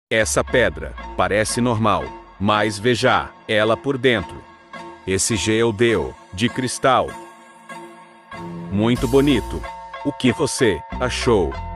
Essa pedra parece normal, mas veja ela por dentro. Esse geodeu de cristal. Muito bonito. O que você achou?